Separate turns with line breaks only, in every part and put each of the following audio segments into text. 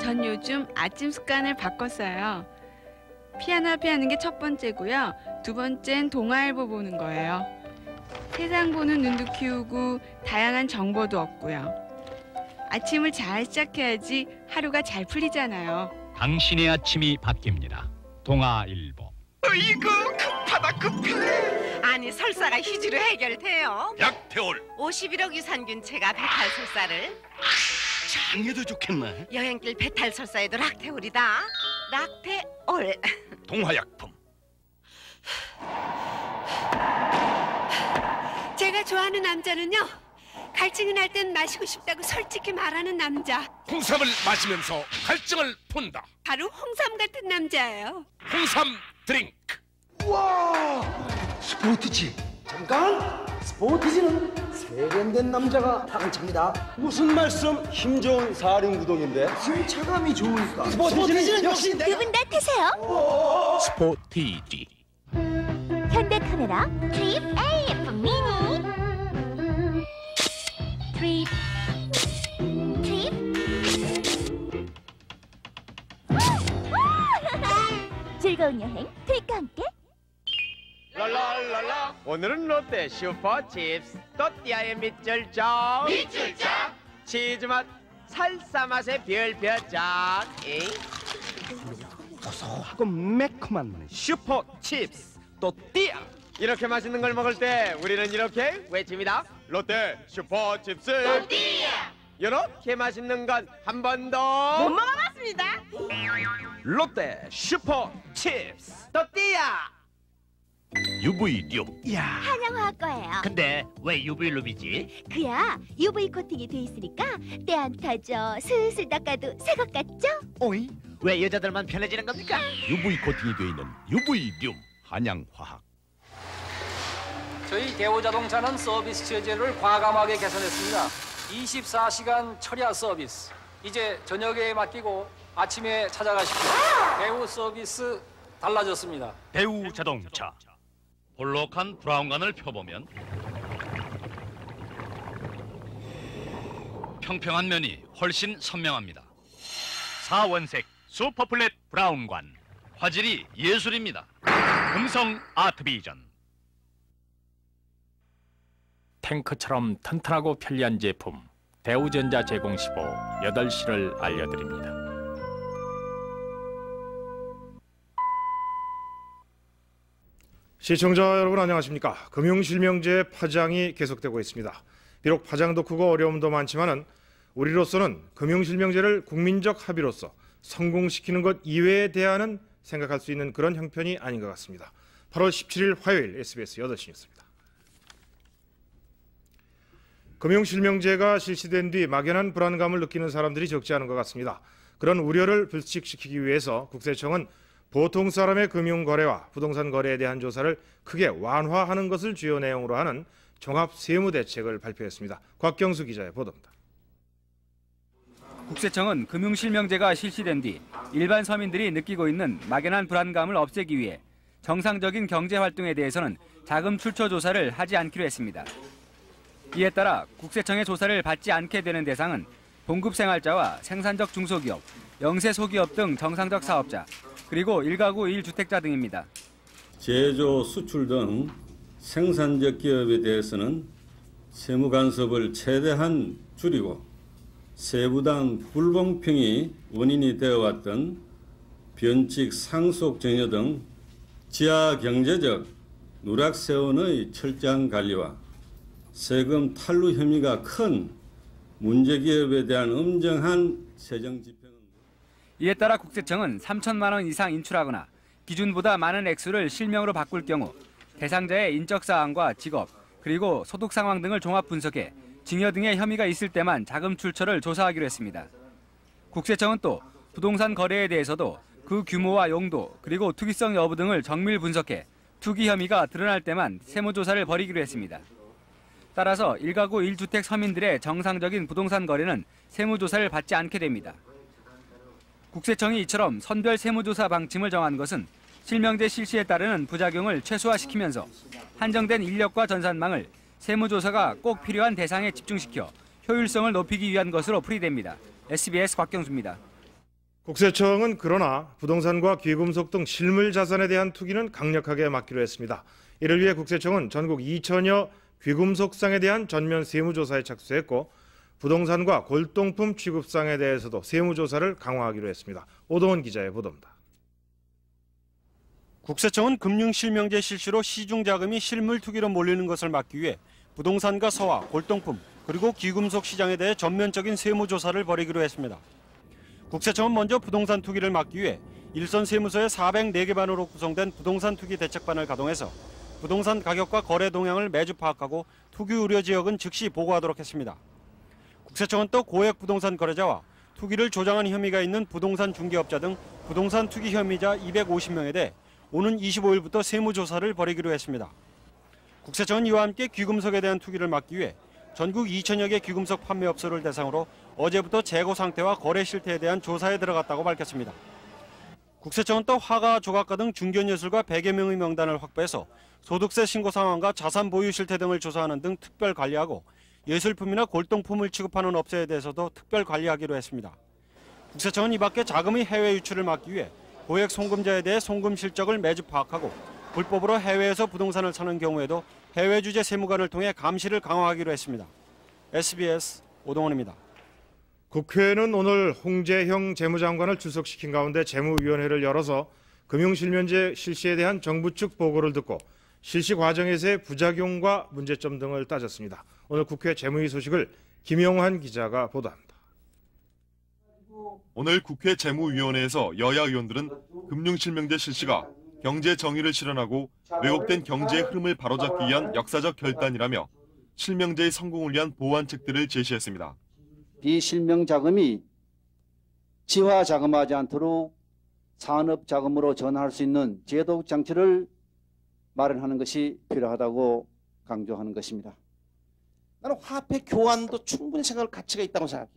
전 요즘 아침 습관을 바꿨어요. 피아노 앞에 하는 게 첫 번째고요. 두 번째는 동아일보 보는 거예요. 세상 보는 눈도 키우고 다양한 정보도 얻고요. 아침을 잘 시작해야지 하루가 잘 풀리잖아요.
당신의 아침이 바뀝니다. 동아일보.
이거 급하다 급해.
아니 설사가 희주로 해결돼요.
약태올
51억 유산균체가 배탈설사를,
장에도 좋겠네.
여행길 배탈설사에도 락테올이다. 락테올.
동화약품.
제가 좋아하는 남자는요, 갈증이 날 땐 마시고 싶다고 솔직히 말하는 남자.
홍삼을 마시면서 갈증을 푼다.
바로 홍삼 같은 남자예요.
홍삼 드링크.
와, 스포티지. 잠깐. 스포티지는 세련된 남자가 타는 차입니다.
무슨 말씀? 힘 좋은 사륜구동인데.
승차감이 좋으니까. 스포티지는 역시 내가.
두 분 다 타세요.
스포티지.
현대카메라 트립 AF 미니. 트립. 즐거운 여행 트립과 함께.
랄랄랄라. 오늘은 롯데 슈퍼칩스 또띠아의 밑줄짝.
밑줄짝.
치즈맛 살사 맛의 별별짝. 고소하고 매콤한 슈퍼칩스 또띠아. 이렇게 맛있는 걸 먹을 때 우리는 이렇게 외칩니다. 롯데 슈퍼칩스 또띠아. 이렇게 맛있는 건 한 번 더
못 먹어봤습니다.
롯데 슈퍼칩스 또띠아.
UV륨.
한양화학 거예요.
근데 왜 UV룸이지?
그야 UV 코팅이 돼 있으니까 때 안 타죠. 슬슬 닦아도 새 것 같죠?
오이? 왜 여자들만 편해지는 겁니까?
UV 코팅이 되어 있는 UV륨. 한양화학.
저희 대우자동차는 서비스 체제를 과감하게 개선했습니다. 24시간 철야 서비스. 이제 저녁에 맡기고 아침에 찾아가십시오. 대우 서비스 달라졌습니다.
대우자동차. 볼록한 브라운관을 펴보면 평평한 면이 훨씬 선명합니다. 4원색 슈퍼플랫 브라운관. 화질이 예술입니다. 금성 아트비전.
탱크처럼 튼튼하고 편리한 제품 대우전자 제공 시보 8시를 알려드립니다.
시청자 여러분 안녕하십니까. 금융실명제 파장이 계속되고 있습니다. 비록 파장도 크고 어려움도 많지만은 우리로서는 금융실명제를 국민적 합의로서 성공시키는 것 이외에 대안은 생각할 수 있는 그런 형편이 아닌 것 같습니다. 8월 17일 화요일 SBS 8시 뉴스입니다. 금융실명제가 실시된 뒤 막연한 불안감을 느끼는 사람들이 적지 않은 것 같습니다. 그런 우려를 불식시키기 위해서 국세청은 보통 사람의 금융거래와 부동산 거래에 대한 조사를 크게 완화하는 것을 주요 내용으로 하는 종합세무대책을 발표했습니다. 곽경수 기자의 보도입니다.
국세청은 금융실명제가 실시된 뒤 일반 서민들이 느끼고 있는 막연한 불안감을 없애기 위해 정상적인 경제활동에 대해서는 자금 출처 조사를 하지 않기로 했습니다. 이에 따라 국세청의 조사를 받지 않게 되는 대상은 봉급생활자와 생산적 중소기업, 영세 소기업 등 정상적 사업자, 그리고 1가구 1주택자 등입니다.
제조, 수출 등 생산적 기업에 대해서는 세무 간섭을 최대한 줄이고 세부당 불공평이 원인이 되어왔던 변칙 상속 증여 등 지하 경제적 누락세원의 철저한 관리와 세금 탈루 혐의가 큰 문제기업에 대한 엄정한 세정 집행은.
이에 따라 국세청은 3천만 원 이상 인출하거나 기준보다 많은 액수를 실명으로 바꿀 경우 대상자의 인적 사항과 직업, 그리고 소득 상황 등을 종합 분석해 증여 등의 혐의가 있을 때만 자금 출처를 조사하기로 했습니다. 국세청은 또 부동산 거래에 대해서도 그 규모와 용도, 그리고 투기성 여부 등을 정밀 분석해 투기 혐의가 드러날 때만 세무조사를 벌이기로 했습니다. 따라서 1가구 1주택 서민들의 정상적인 부동산 거래는 세무조사를 받지 않게 됩니다. 국세청이 이처럼 선별 세무조사 방침을 정한 것은 실명제 실시에 따르는 부작용을 최소화시키면서 한정된 인력과 전산망을 세무조사가 꼭 필요한 대상에 집중시켜 효율성을 높이기 위한 것으로 풀이됩니다. SBS 곽경수입니다.
국세청은 그러나 부동산과 귀금속 등 실물 자산에 대한 투기는 강력하게 막기로 했습니다. 이를 위해 국세청은 전국 2천여 귀금속상에 대한 전면 세무조사에 착수했고 부동산과 골동품 취급상에 대해서도 세무조사를 강화하기로 했습니다. 오동원 기자의 보도입니다.
국세청은 금융실명제 실시로 시중자금이 실물 투기로 몰리는 것을 막기 위해 부동산과 서화, 골동품, 그리고 귀금속 시장에 대해 전면적인 세무조사를 벌이기로 했습니다. 국세청은 먼저 부동산 투기를 막기 위해 일선 세무서의 404개 반으로 구성된 부동산 투기 대책반을 가동해서 부동산 가격과 거래 동향을 매주 파악하고 투기 우려 지역은 즉시 보고하도록 했습니다. 국세청은 또 고액 부동산 거래자와 투기를 조장한 혐의가 있는 부동산 중개업자 등 부동산 투기 혐의자 250명에 대해 오는 25일부터 세무조사를 벌이기로 했습니다. 국세청은 이와 함께 귀금속에 대한 투기를 막기 위해 전국 2천여 개 귀금속 판매업소를 대상으로 어제부터 재고 상태와 거래 실태에 대한 조사에 들어갔다고 밝혔습니다. 국세청은 또 화가, 조각가 등 중견예술가 100여 명의 명단을 확보해서 소득세 신고 상황과 자산 보유 실태 등을 조사하는 등 특별 관리하고 예술품이나 골동품을 취급하는 업체에 대해서도 특별 관리하기로 했습니다. 국세청은 이 밖에 자금의 해외 유출을 막기 위해 고액 송금자에 대해 송금 실적을 매주 파악하고 불법으로 해외에서 부동산을 사는 경우에도 해외 주재 세무관을 통해 감시를 강화하기로 했습니다. SBS 오동원입니다.
국회는 오늘 홍재형 재무장관을 출석시킨 가운데 재무위원회를 열어서 금융실명제 실시에 대한 정부 측 보고를 듣고 실시 과정에서의 부작용과 문제점 등을 따졌습니다. 오늘 국회 재무위 소식을 김영환 기자가 보도합니다.
오늘 국회 재무위원회에서 여야 의원들은 금융실명제 실시가 경제 정의를 실현하고 왜곡된 경제의 흐름을 바로잡기 위한 역사적 결단이라며 실명제의 성공을 위한 보완책들을 제시했습니다.
비실명 자금이 지화 자금하지 않도록 산업 자금으로 전환할 수 있는 제도 장치를 마련하는 것이 필요하다고 강조하는 것입니다.
나는 화폐 교환도 충분히 생각할 가치가 있다고 생각해요.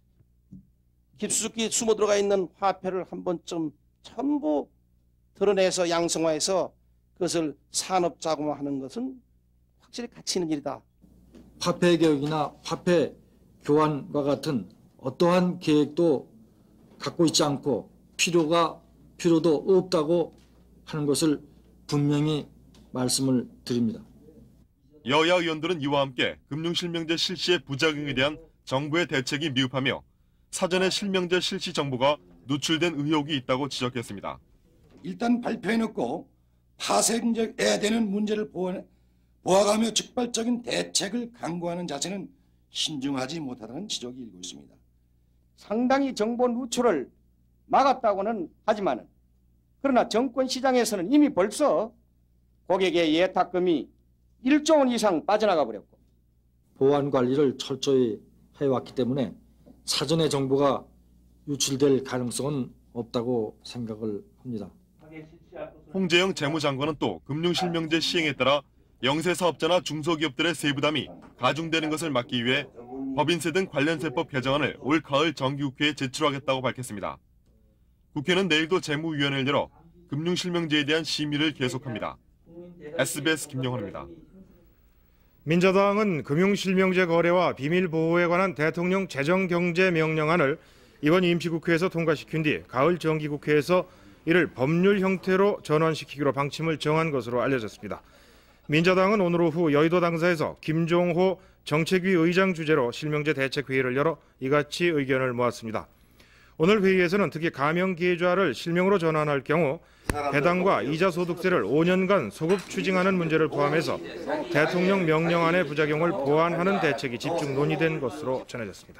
깊숙이 숨어 들어가 있는 화폐를 한 번쯤 전부 드러내서 양성화해서 그것을 산업 자금화하는 것은 확실히 가치 있는 일이다.
화폐 개혁이나 화폐 교환과 같은 어떠한 계획도 갖고 있지 않고 필요도 없다고 하는 것을 분명히 말씀을 드립니다.
여야 의원들은 이와 함께 금융실명제 실시의 부작용에 대한 정부의 대책이 미흡하며 사전에 실명제 실시 정보가 누출된 의혹이 있다고 지적했습니다.
일단 발표해놓고 파생해야 되는 문제를 보아가며 즉발적인 대책을 강구하는 자세는 신중하지 못하다는 지적이 일고 있습니다.
상당히 정보 누출을 막았다고는 하지만 그러나 정권 시장에서는 이미 벌써 고객의 예탁금이 1조 원 이상 빠져나가 버렸고
보안 관리를 철저히 해왔기 때문에 사전에 정보가 유출될 가능성은 없다고 생각을 합니다.
홍재형 재무장관은 또 금융실명제 시행에 따라 영세사업자나 중소기업들의 세부담이 가중되는 것을 막기 위해 법인세 등 관련세법 개정안을 올 가을 정기국회에 제출하겠다고 밝혔습니다. 국회는 내일도 재무위원회를 열어 금융실명제에 대한 심의를 계속합니다. SBS 김영환입니다.
민자당은 금융실명제 거래와 비밀보호에 관한 대통령 재정경제명령안을 이번 임시국회에서 통과시킨 뒤 가을 정기국회에서 이를 법률 형태로 전환시키기로 방침을 정한 것으로 알려졌습니다. 민자당은 오늘 오후 여의도 당사에서 김종호 정책위 의장 주재로 실명제 대책회의를 열어 이같이 의견을 모았습니다. 오늘 회의에서는 특히 가명계좌를 실명으로 전환할 경우 배당과 이자 소득세를 5년간 소급 추징하는 문제를 포함해서 대통령 명령안의 부작용을 보완하는 대책이 집중 논의된 것으로 전해졌습니다.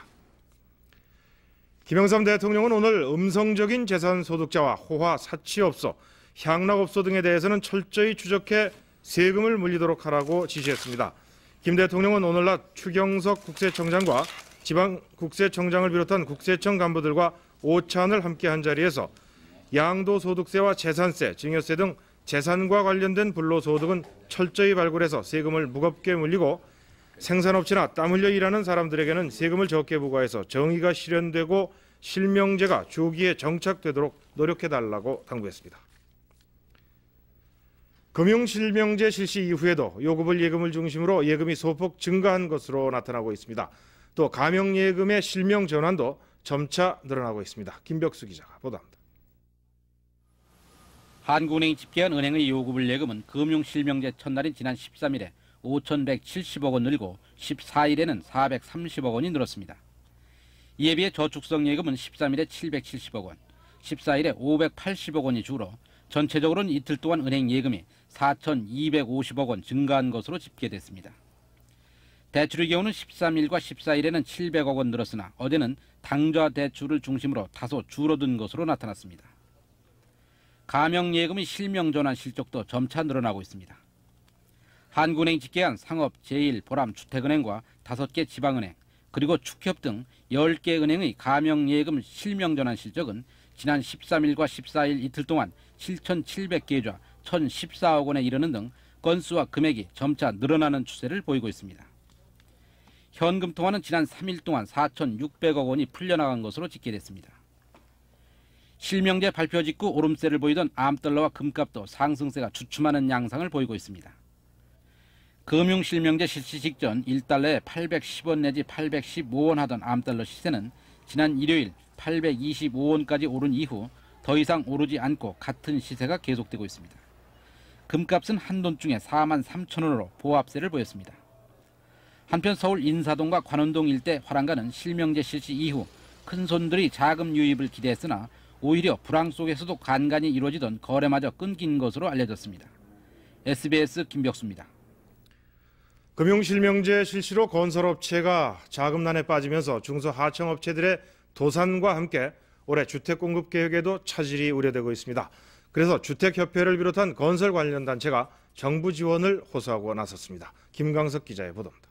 김영삼 대통령은 오늘 음성적인 재산 소득자와 호화, 사치업소, 향락업소 등에 대해서는 철저히 추적해 세금을 물리도록 하라고 지시했습니다. 김 대통령은 오늘 낮 추경석 국세청장과 지방국세청장을 비롯한 국세청 간부들과 오찬을 함께한 자리에서 양도소득세와 재산세, 증여세 등 재산과 관련된 불로소득은 철저히 발굴해서 세금을 무겁게 물리고 생산업체나 땀 흘려 일하는 사람들에게는 세금을 적게 부과해서 정의가 실현되고 실명제가 조기에 정착되도록 노력해달라고 당부했습니다. 금융실명제 실시 이후에도 요구불 예금을 중심으로 예금이 소폭 증가한 것으로 나타나고 있습니다. 또 가명예금의 실명 전환도 점차 늘어나고 있습니다. 김벽수 기자가 보도합니다.
한국은행이 집계한 은행의 요구불 예금은 금융실명제 첫날인 지난 13일에 5,170억 원 늘고 14일에는 430억 원이 늘었습니다. 이에 비해 저축성 예금은 13일에 770억 원, 14일에 580억 원이 줄어 전체적으로는 이틀 동안 은행 예금이 4,250억 원 증가한 것으로 집계됐습니다. 대출의 경우는 13일과 14일에는 700억 원 늘었으나 어제는 당좌 대출을 중심으로 다소 줄어든 것으로 나타났습니다. 가명 예금의 실명 전환 실적도 점차 늘어나고 있습니다. 한국은행이 집계한 상업, 제1, 보람, 주택은행과 5개 지방은행, 그리고 축협 등 10개 은행의 가명 예금 실명 전환 실적은 지난 13일과 14일 이틀 동안 7,700계좌 1,014억 원에 이르는 등 건수와 금액이 점차 늘어나는 추세를 보이고 있습니다. 현금 통화는 지난 3일 동안 4,600억 원이 풀려나간 것으로 집계됐습니다. 실명제 발표 직후 오름세를 보이던 암달러와 금값도 상승세가 주춤하는 양상을 보이고 있습니다. 금융실명제 실시 직전 1달러에 810원 내지 815원 하던 암달러 시세는 지난 일요일 825원까지 오른 이후 더 이상 오르지 않고 같은 시세가 계속되고 있습니다. 금값은 한돈중에 43,000원으로 보합세를 보였습니다. 한편 서울 인사동과 관원동 일대 화랑가는 실명제 실시 이후 큰손들이 자금 유입을 기대했으나 오히려 불황 속에서도 간간히 이루어지던 거래마저 끊긴 것으로 알려졌습니다. SBS 김벽수입니다.
금융실명제 실시로 건설업체가 자금난에 빠지면서 중소하청업체들의 도산과 함께 올해 주택공급 계획에도 차질이 우려되고 있습니다. 그래서 주택협회를 비롯한 건설 관련 단체가 정부 지원을 호소하고 나섰습니다. 김광석 기자의 보도입니다.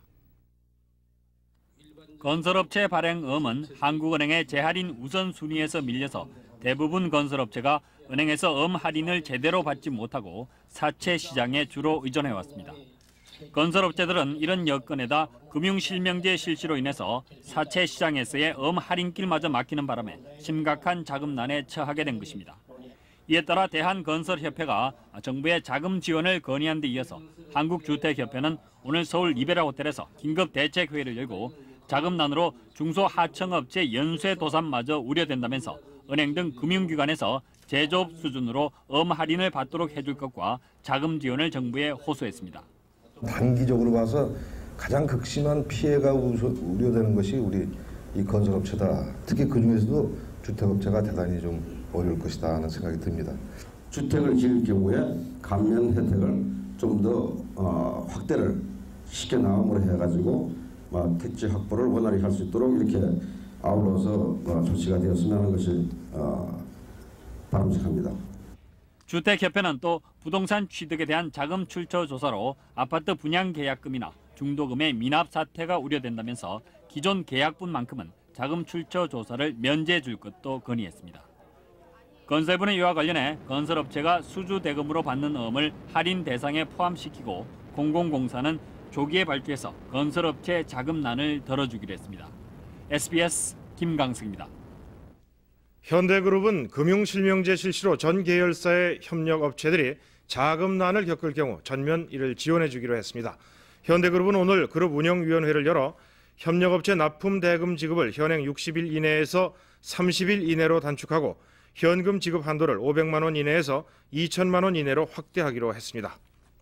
건설업체 발행음은 한국은행의 재할인 우선순위에서 밀려서 대부분 건설업체가 은행에서 할인을 제대로 받지 못하고 사채 시장에 주로 의존해왔습니다. 건설업체들은 이런 여건에다 금융실명제 실시로 인해서 사채 시장에서의 할인길마저 막히는 바람에 심각한 자금난에 처하게 된 것입니다. 이에 따라 대한건설협회가 정부의 자금 지원을 건의한 데 이어서 한국주택협회는 오늘 서울 리베라 호텔에서 긴급 대책회의를 열고 자금난으로 중소하청업체 연쇄 도산마저 우려된다면서 은행 등 금융기관에서 제조업 수준으로 할인을 받도록 해줄 것과 자금 지원을 정부에 호소했습니다.
단기적으로 봐서 가장 극심한 피해가 우려되는 것이 우리 이 건설업체다. 특히 그중에서도 주택업체가 대단히 좀 어려울 것이다 하는 생각이 듭니다. 주택을 지을 경우에 감면 혜택을 좀 더 확대를 시켜 나감으로 해가지고 택지 확보를 원활히 할 수 있도록 이렇게 아울러서 조치가 되었으면 하는 것이 바람직합니다.
주택협회는 또 부동산 취득에 대한 자금 출처 조사로 아파트 분양 계약금이나 중도금의 미납 사태가 우려된다면서 기존 계약분만큼은 자금 출처 조사를 면제해 줄 것도 건의했습니다. 건설부는 이와 관련해 건설업체가 수주 대금으로 받는 음을 할인 대상에 포함시키고 공공공사는 조기에 발주해서 건설업체 자금난을 덜어주기로 했습니다. SBS 김강석입니다.
현대그룹은 금융실명제 실시로 전 계열사의 협력업체들이 자금난을 겪을 경우 전면 이를 지원해 주기로 했습니다. 현대그룹은 오늘 그룹 운영위원회를 열어 협력업체 납품 대금 지급을 현행 60일 이내에서 30일 이내로 단축하고 현금 지급 한도를 500만 원 이내에서 2천만 원 이내로 확대하기로 했습니다.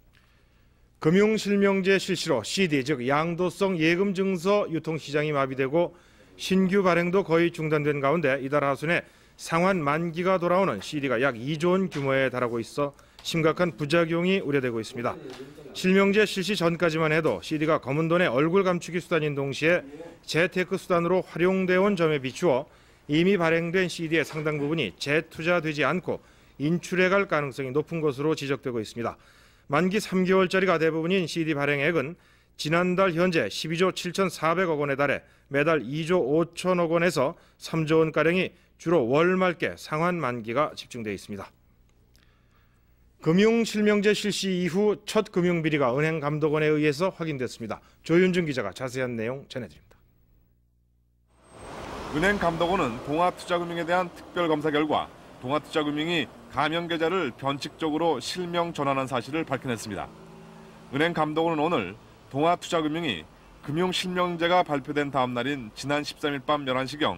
금융실명제 실시로 CD 즉 양도성 예금증서 유통시장이 마비되고 신규 발행도 거의 중단된 가운데 이달 하순에 상환 만기가 돌아오는 CD가 약 2조 원 규모에 달하고 있어 심각한 부작용이 우려되고 있습니다. 실명제 실시 전까지만 해도 CD가 검은 돈의 얼굴 감추기 수단인 동시에 재테크 수단으로 활용되어 온 점에 비추어 이미 발행된 CD의 상당 부분이 재투자되지 않고 인출해갈 가능성이 높은 것으로 지적되고 있습니다. 만기 3개월짜리가 대부분인 CD 발행액은 지난달 현재 12조 7,400억 원에 달해 매달 2조 5천억 원에서 3조 원가량이 주로 월 말께 상환 만기가 집중되어 있습니다. 금융실명제 실시 이후 첫 금융비리가 은행감독원에 의해서 확인됐습니다. 조윤준 기자가 자세한 내용 전해드립니다.
은행감독원은 동아투자금융에 대한 특별검사 결과 동아투자금융이 가명계좌를 변칙적으로 실명 전환한 사실을 밝혀냈습니다. 은행감독원은 오늘 동아투자금융이 금융실명제가 발표된 다음 날인 지난 13일 밤 11시경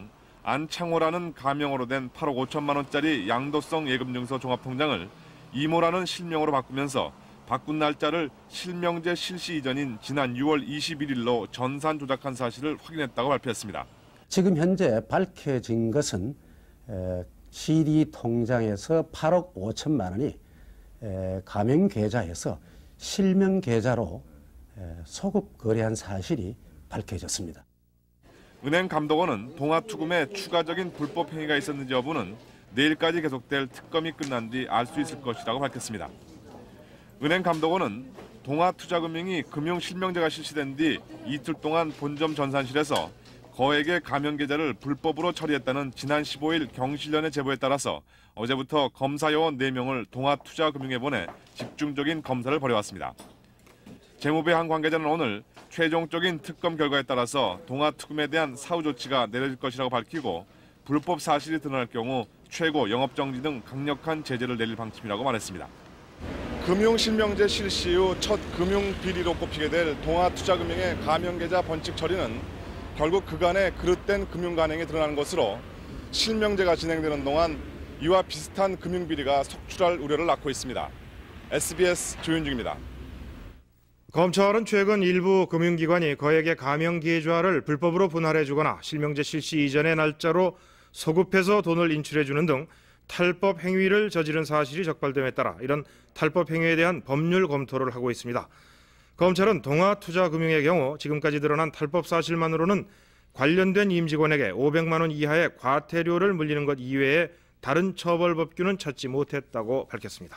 안창호라는 가명으로 된 8억 5천만 원짜리 양도성 예금증서 종합통장을 이모라는 실명으로 바꾸면서 바꾼 날짜를 실명제 실시 이전인 지난 6월 21일로 전산 조작한 사실을 확인했다고 발표했습니다.
지금 현재 밝혀진 것은 CD 통장에서 8억 5천만 원이 가명 계좌에서 실명 계좌로 소급 거래한 사실이 밝혀졌습니다.
은행 감독원은 동아투금에 추가적인 불법 행위가 있었는지 여부는 내일까지 계속될 특검이 끝난 뒤 알 수 있을 것이라고 밝혔습니다. 은행 감독원은 동아투자금융이 금융실명제가 실시된 뒤 이틀 동안 본점 전산실에서 거액의 가명 계좌를 불법으로 처리했다는 지난 15일 경실련의 제보에 따라서 어제부터 검사 요원 4명을 동아투자금융에 보내 집중적인 검사를 벌여왔습니다. 재무부의 한 관계자는 오늘 최종적인 특검 결과에 따라서 동아투금에 대한 사후 조치가 내려질 것이라고 밝히고 불법 사실이 드러날 경우 최고 영업정지 등 강력한 제재를 내릴 방침이라고 말했습니다. 금융실명제 실시 후 첫 금융비리로 꼽히게 될 동아투자금융의 가명계좌 번칙 처리는 결국 그간의 그릇된 금융관행이 드러나는 것으로 실명제가 진행되는 동안 이와 비슷한 금융비리가 속출할 우려를 낳고 있습니다. SBS 조윤중입니다.
검찰은 최근 일부 금융기관이 거액의 가명계좌를 불법으로 분할해주거나 실명제 실시 이전의 날짜로 소급해서 돈을 인출해주는 등 탈법 행위를 저지른 사실이 적발됨에 따라 이런 탈법 행위에 대한 법률 검토를 하고 있습니다. 검찰은 동아투자금융의 경우 지금까지 드러난 탈법 사실만으로는 관련된 임직원에게 500만 원 이하의 과태료를 물리는 것 이외에 다른 처벌 법규는 찾지 못했다고 밝혔습니다.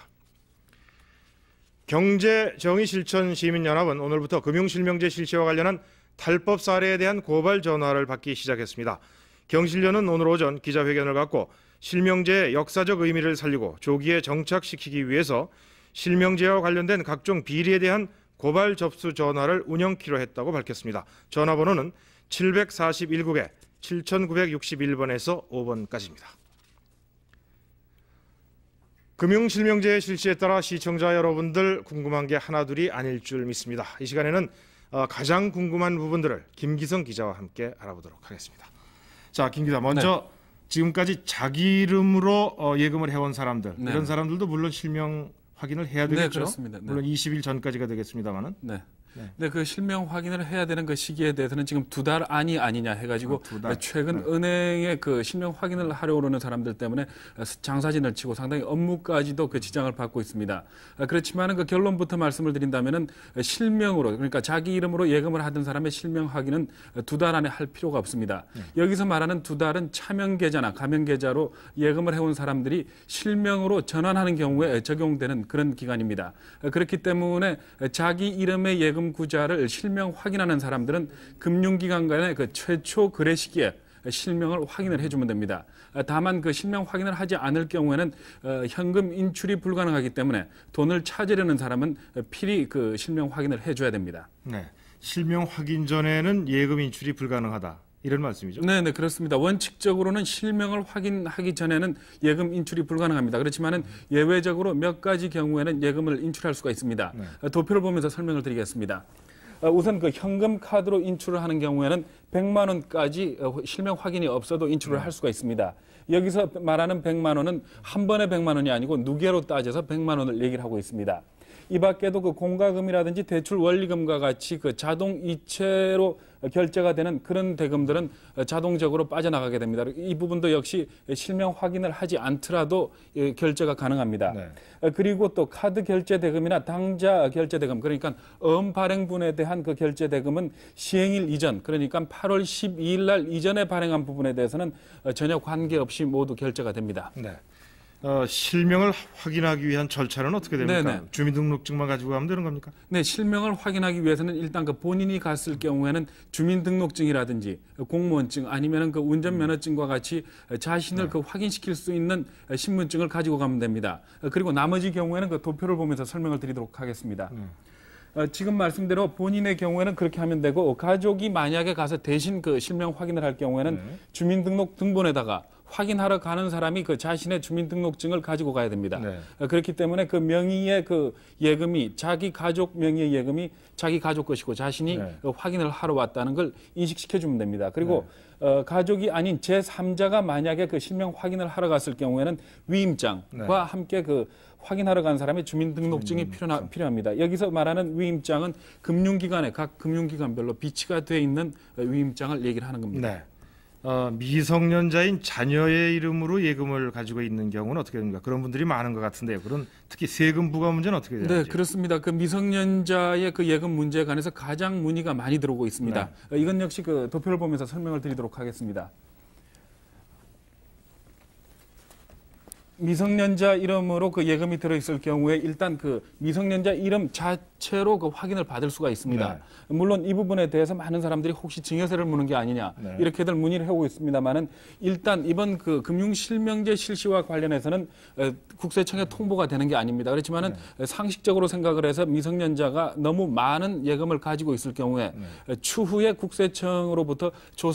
경제정의실천시민연합은 오늘부터 금융실명제 실시와 관련한 탈법 사례에 대한 고발 전화를 받기 시작했습니다. 경실련은 오늘 오전 기자회견을 갖고 실명제의 역사적 의미를 살리고 조기에 정착시키기 위해서 실명제와 관련된 각종 비리에 대한 고발 접수 전화를 운영키로 했다고 밝혔습니다. 전화번호는 741국에 7961번에서 5번까지입니다. 금융실명제 실시에 따라 시청자 여러분들 궁금한 게 하나둘이 아닐 줄 믿습니다. 이 시간에는 가장 궁금한 부분들을 김기성 기자와 함께 알아보도록 하겠습니다. 자, 김 기자, 먼저 지금까지 자기 이름으로 예금을 해온 사람들, 이런 사람들도 물론 실명 확인을 해야 되겠죠?
네, 그렇습니다.
물론 20일 전까지가 되겠습니다만은.
네, 그 실명 확인을 해야 되는 그 시기에 대해서는 지금 2달 안이 아니냐 해가지고 최근 은행에 그 실명 확인을 하려고 그러는 사람들 때문에 장사진을 치고 상당히 업무까지도 그 지장을 받고 있습니다. 그렇지만은 그 결론부터 말씀을 드린다면은 실명으로, 그러니까 자기 이름으로 예금을 하던 사람의 실명 확인은 2달 안에 할 필요가 없습니다. 여기서 말하는 2달은 차명 계좌나 가명 계좌로 예금을 해온 사람들이 실명으로 전환하는 경우에 적용되는 그런 기간입니다. 그렇기 때문에 자기 이름의 예금 구자를 실명 확인하는 사람들은 금융기관 간의 그 최초 거래 시기에 실명을 확인을 해주면 됩니다. 다만 그 실명 확인을 하지 않을 경우에는 현금 인출이 불가능하기 때문에 돈을 찾으려는 사람은 필히 그 실명 확인을 해줘야 됩니다.
네, 실명 확인 전에는 예금 인출이 불가능하다. 이런 말씀이죠?
네, 그렇습니다. 원칙적으로는 실명을 확인하기 전에는 예금 인출이 불가능합니다. 그렇지만은 예외적으로 몇 가지 경우에는 예금을 인출할 수가 있습니다. 도표를 보면서 설명을 드리겠습니다. 우선 그 현금 카드로 인출을 하는 경우에는 100만 원까지 실명 확인이 없어도 인출을 할 수가 있습니다. 여기서 말하는 100만 원은 한 번에 100만 원이 아니고 누계로 따져서 100만 원을 얘기를 하고 있습니다. 이 밖에도 그 공과금이라든지 대출 원리금과 같이 그 자동 이체로 결제가 되는 그런 대금들은 자동적으로 빠져나가게 됩니다. 이 부분도 역시 실명 확인을 하지 않더라도 결제가 가능합니다. 그리고 또 카드 결제 대금이나 당좌 결제 대금, 그러니까 발행분에 대한 그 결제 대금은 시행일 이전, 그러니까 8월 12일 날 이전에 발행한 부분에 대해서는 전혀 관계없이 모두 결제가 됩니다.
실명을 확인하기 위한 절차는 어떻게 됩니까? 주민등록증만 가지고 가면 되는 겁니까?
네, 실명을 확인하기 위해서는 일단 그 본인이 갔을 경우에는 주민등록증이라든지 공무원증 아니면 그 운전면허증과 같이 자신을 그 확인시킬 수 있는 신분증을 가지고 가면 됩니다. 그리고 나머지 경우에는 그 도표를 보면서 설명을 드리도록 하겠습니다. 지금 말씀대로 본인의 경우에는 그렇게 하면 되고, 가족이 만약에 가서 대신 그 실명 확인을 할 경우에는 주민등록 등본에다가 확인하러 가는 사람이 그 자신의 주민등록증을 가지고 가야 됩니다. 그렇기 때문에 그 명의의 그 예금이 자기 가족 명의의 예금이 자기 가족 것이고 자신이 확인을 하러 왔다는 걸 인식시켜 주면 됩니다. 그리고 가족이 아닌 제3자가 만약에 그 실명 확인을 하러 갔을 경우에는 위임장과 함께 그 확인하러 간 사람의 주민등록증이 필요합니다. 여기서 말하는 위임장은 금융기관에 각 금융기관별로 비치가 돼 있는 위임장을 얘기를 하는 겁니다.
미성년자인 자녀의 이름으로 예금을 가지고 있는 경우는 어떻게 됩니까? 그런 분들이 많은 것 같은데요. 그런 특히 세금 부과 문제는 어떻게 되는지?
네, 그렇습니다. 그 미성년자의 그 예금 문제에 관해서 가장 문의가 많이 들어오고 있습니다. 이건 역시 그 도표를 보면서 설명을 드리도록 하겠습니다. 미성년자 이름으로 그 예금이 들어있을 경우에 일단 그 미성년자 이름 자체로 그 확인을 받을 수가 있습니다. 물론 이 부분에 대해서 많은 사람들이 혹시 증여세를 무는 게 아니냐 이렇게들 문의를 하고 있습니다만은 일단 이번 그 금융실명제 실시와 관련해서는 국세청에 통보가 되는 게 아닙니다. 그렇지만은 상식적으로 생각을 해서 미성년자가 너무 많은 예금을 가지고 있을 경우에 추후에 국세청으로부터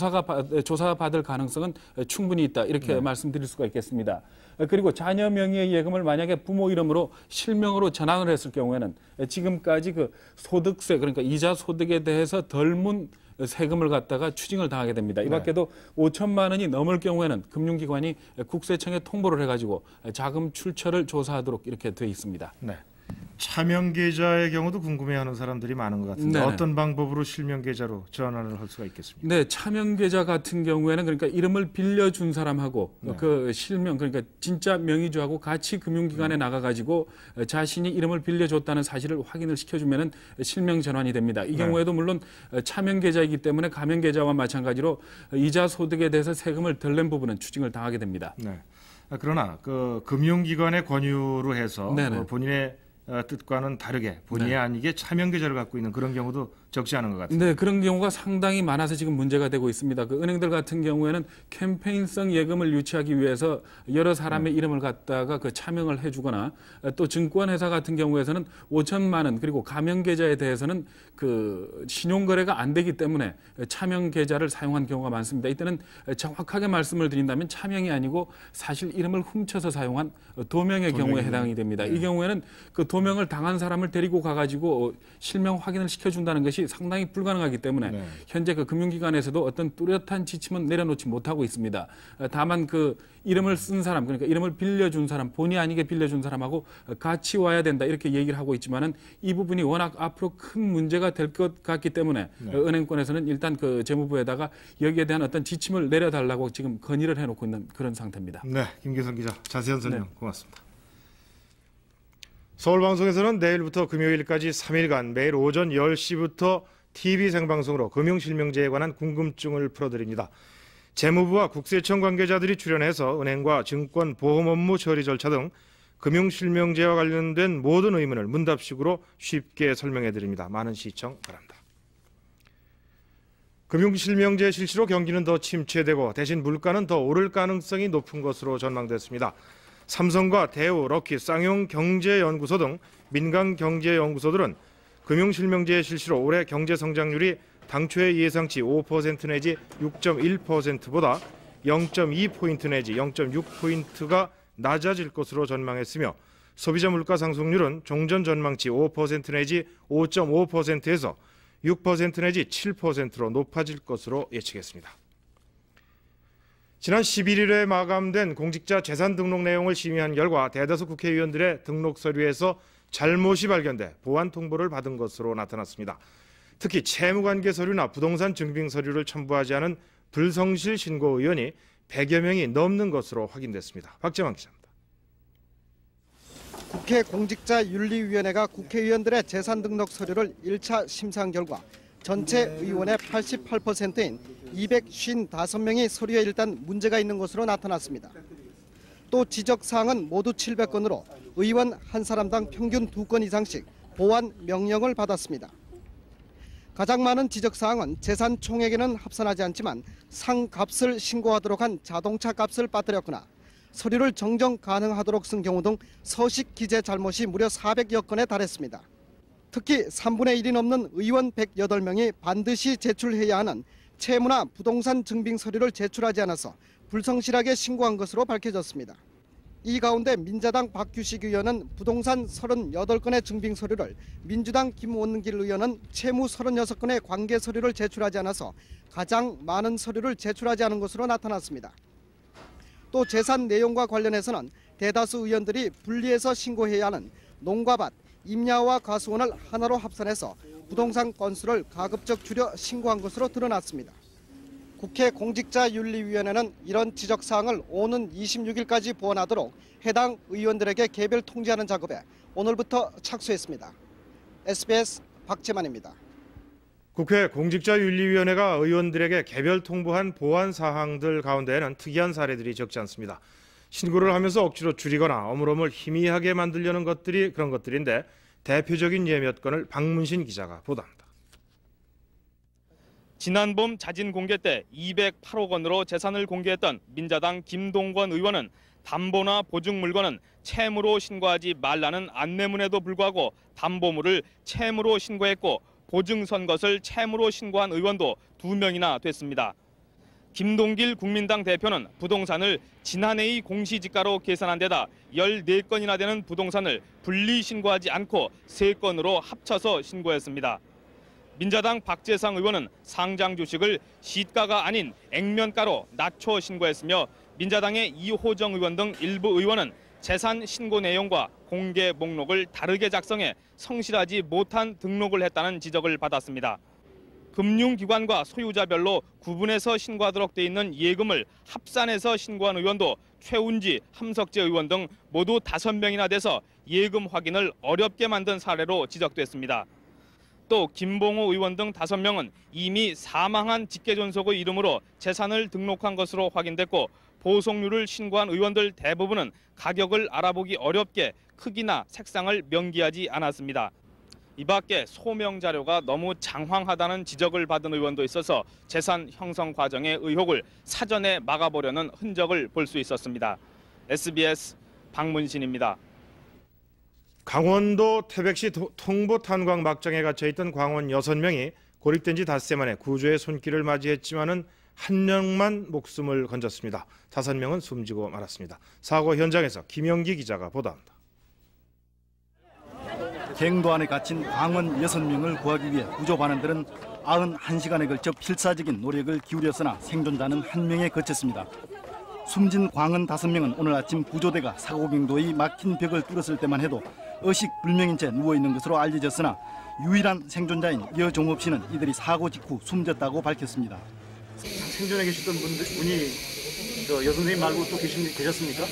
조사받을 가능성은 충분히 있다 이렇게 말씀드릴 수가 있겠습니다. 그리고 자녀 명의의 예금을 만약에 부모 이름으로 실명으로 전환을 했을 경우에는 지금까지 그 소득세 그러니까 이자 소득에 대해서 덜 문 세금을 갖다가 추징을 당하게 됩니다. 이 밖에도 5천만 원이 넘을 경우에는 금융기관이 국세청에 통보를 해가지고 자금 출처를 조사하도록 이렇게 되어 있습니다.
차명 계좌의 경우도 궁금해하는 사람들이 많은 것 같은데 어떤 방법으로 실명 계좌로 전환을 할 수가 있겠습니까?
네, 차명 계좌 같은 경우에는 그러니까 이름을 빌려준 사람하고 그 실명 그러니까 진짜 명의주하고 같이 금융기관에 나가가지고 자신이 이름을 빌려줬다는 사실을 확인을 시켜주면은 실명 전환이 됩니다. 이 경우에도 물론 차명 계좌이기 때문에 가명 계좌와 마찬가지로 이자 소득에 대해서 세금을 덜 낸 부분은 추징을 당하게 됩니다.
그러나 그 금융기관의 권유로 해서 본인의 뜻과는 다르게 본의 아니게 차명 계좌를 갖고 있는 그런 경우도 적지 않은 것 같습니다.
네, 그런 경우가 상당히 많아서 지금 문제가 되고 있습니다. 그 은행들 같은 경우에는 캠페인성 예금을 유치하기 위해서 여러 사람의 이름을 갖다가 그 차명을 해주거나 또 증권회사 같은 경우에서는 5천만 원 그리고 가명 계좌에 대해서는 그 신용거래가 안 되기 때문에 차명 계좌를 사용한 경우가 많습니다. 이때는 정확하게 말씀을 드린다면 차명이 아니고 사실 이름을 훔쳐서 사용한 도명의 경우에 해당이 됩니다. 이 경우에는 그 도명을 당한 사람을 데리고 가가지고 실명 확인을 시켜준다는 것이 상당히 불가능하기 때문에 현재 그 금융기관에서도 어떤 뚜렷한 지침은 내려놓지 못하고 있습니다. 다만 그 이름을 쓴 사람 그러니까 이름을 빌려준 사람 본의 아니게 빌려준 사람하고 같이 와야 된다 이렇게 얘기를 하고 있지만은 이 부분이 워낙 앞으로 큰 문제가 될 것 같기 때문에 은행권에서는 일단 그 재무부에다가 여기에 대한 어떤 지침을 내려달라고 지금 건의를 해놓고 있는 그런 상태입니다.
네, 김계성 기자 자세한 설명 고맙습니다. 서울방송에서는 내일부터 금요일까지 3일간 매일 오전 10시부터 TV 생방송으로 금융실명제에 관한 궁금증을 풀어드립니다. 재무부와 국세청 관계자들이 출연해서 은행과 증권, 보험 업무 처리 절차 등 금융실명제와 관련된 모든 의문을 문답식으로 쉽게 설명해드립니다. 많은 시청 바랍니다. 금융실명제 실시로 경기는 더 침체되고 대신 물가는 더 오를 가능성이 높은 것으로 전망됐습니다. 삼성과 대우, 럭키, 쌍용 경제연구소 등 민간 경제연구소들은 금융실명제 실시로 올해 경제 성장률이 당초의 예상치 5% 내지 6.1%보다 0.2포인트 내지 0.6포인트가 낮아질 것으로 전망했으며 소비자 물가 상승률은 종전 전망치 5% 내지 5.5%에서 6% 내지 7%로 높아질 것으로 예측했습니다. 지난 11일에 마감된 공직자 재산 등록 내용을 심의한 결과 대다수 국회의원들의 등록 서류에서 잘못이 발견돼 보완 통보를 받은 것으로 나타났습니다. 특히 채무관계 서류나 부동산 증빙 서류를 첨부하지 않은 불성실 신고 의원이 100여 명이 넘는 것으로 확인됐습니다. 박재만 기자입니다.
국회 공직자윤리위원회가 국회의원들의 재산 등록 서류를 1차 심사한 결과 전체 의원의 88%인 255명이 서류에 일단 문제가 있는 것으로 나타났습니다. 또 지적사항은 모두 700건으로 의원 한 사람당 평균 2건 이상씩 보완 명령을 받았습니다. 가장 많은 지적사항은 재산 총액에는 합산하지 않지만 상값을 신고하도록 한 자동차 값을 빠뜨렸거나 서류를 정정 가능하도록 쓴 경우 등 서식 기재 잘못이 무려 400여 건에 달했습니다. 특히 3분의 1이 넘는 의원 108명이 반드시 제출해야 하는 채무나 부동산 증빙 서류를 제출하지 않아서 불성실하게 신고한 것으로 밝혀졌습니다. 이 가운데 민자당 박규식 의원은 부동산 38건의 증빙 서류를, 민주당 김원길 의원은 채무 36건의 관계 서류를 제출하지 않아서 가장 많은 서류를 제출하지 않은 것으로 나타났습니다. 또 재산 내용과 관련해서는 대다수 의원들이 분리해서 신고해야 하는 농가밭, 임야와 과수원을 하나로 합산해서 부동산 건수를 가급적 줄여 신고한 것으로 드러났습니다. 국회 공직자윤리위원회는 이런 지적사항을 오는 26일까지 보완하도록 해당 의원들에게 개별 통지하는 작업에 오늘부터 착수했습니다. SBS 박재만입니다.
국회 공직자윤리위원회가 의원들에게 개별 통보한 보완 사항들 가운데에는 특이한 사례들이 적지 않습니다. 신고를 하면서 억지로 줄이거나 어물어물 희미하게 만들려는 것들이 그런 것들인데 대표적인 예 몇 건을 박문신 기자가 보도합니다.
지난 봄 자진 공개 때 208억 원으로 재산을 공개했던 민자당 김동관 의원은 담보나 보증 물건은 채무로 신고하지 말라는 안내문에도 불구하고 담보물을 채무로 신고했고 보증 선 것을 채무로 신고한 의원도 2명이나 됐습니다. 김동길 국민당 대표는 부동산을 지난해의 공시지가로 계산한 데다 14건이나 되는 부동산을 분리 신고하지 않고 3건으로 합쳐서 신고했습니다. 민자당 박재상 의원은 상장 주식을 시가가 아닌 액면가로 낮춰 신고했으며 민자당의 이호정 의원 등 일부 의원은 재산 신고 내용과 공개 목록을 다르게 작성해 성실하지 못한 등록을 했다는 지적을 받았습니다. 금융기관과 소유자별로 구분해서 신고하도록 돼 있는 예금을 합산해서 신고한 의원도 최운지, 함석재 의원 등 모두 5명이나 돼서 예금 확인을 어렵게 만든 사례로 지적됐습니다. 또 김봉호 의원 등 5명은 이미 사망한 직계존속의 이름으로 재산을 등록한 것으로 확인됐고 보속률을 신고한 의원들 대부분은 가격을 알아보기 어렵게 크기나 색상을 명기하지 않았습니다. 이 밖에 소명 자료가 너무 장황하다는 지적을 받은 의원도 있어서 재산 형성 과정의 의혹을 사전에 막아보려는 흔적을 볼 수 있었습니다. SBS 박문신입니다.
강원도 태백시 통보 탄광 막장에 갇혀있던 광원 6명이 고립된 지 닷새 만에 구조의 손길을 맞이했지만은 1명만 목숨을 건졌습니다. 5명은 숨지고 말았습니다. 사고 현장에서 김영기 기자가 보도합니다.
갱도 안에 갇힌 광원 6명을 구하기 위해 구조반원들은 91시간에 걸쳐 필사적인 노력을 기울였으나 생존자는 1명에 그쳤습니다. 숨진 광원 5명은 오늘 아침 구조대가 사고경도의 막힌 벽을 뚫었을 때만 해도 의식불명인 채 누워있는 것으로 알려졌으나 유일한 생존자인 여종업 씨는 이들이 사고 직후 숨졌다고 밝혔습니다.
생존해 계셨던 분이 여선생님 말고 또 계셨습니까?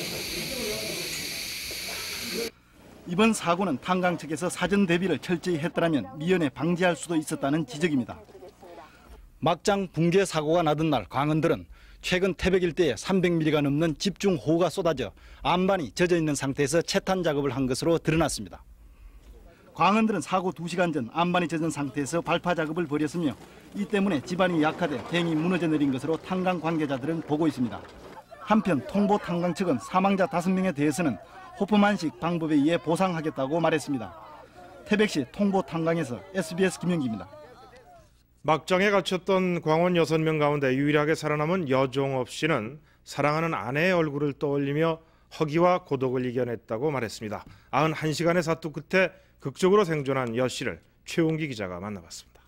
이번 사고는 탄광 측에서 사전 대비를 철저히 했더라면 미연에 방지할 수도 있었다는 지적입니다. 막장 붕괴 사고가 나던 날 광원들은 최근 태백 일대에 300mm가 넘는 집중호우가 쏟아져 안반이 젖어 있는 상태에서 채탄 작업을 한 것으로 드러났습니다. 광원들은 사고 2시간 전 안반이 젖은 상태에서 발파 작업을 벌였으며 이 때문에 지반이 약화돼 뱅이 무너져 내린 것으로 탄광 관계자들은 보고 있습니다. 한편 통보 탄광 측은 사망자 5명에 대해서는 호프만식 방법에 의해 보상하겠다고 말했습니다. 태백시 통보 탄광에서 SBS 김영기입니다.
막장에 갇혔던 광원 6명 가운데 유일하게 살아남은 여종업 씨는 사랑하는 아내의 얼굴을 떠올리며 허기와 고독을 이겨냈다고 말했습니다. 91시간의 사투 끝에 극적으로 생존한 여 씨를 최웅기 기자가 만나봤습니다.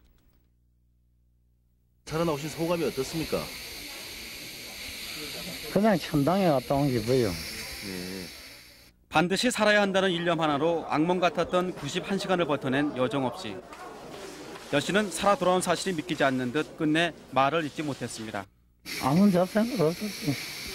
살아나오신 소감이 어떻습니까?
그냥 천당에 갔다 온 기분이요.
반드시 살아야 한다는 일념 하나로 악몽 같았던 91시간을 버텨낸 여종업 씨. 여 씨는 살아 돌아온 사실이 믿기지 않는 듯 끝내 말을 잇지 못했습니다.
아무 잡생각 없었지.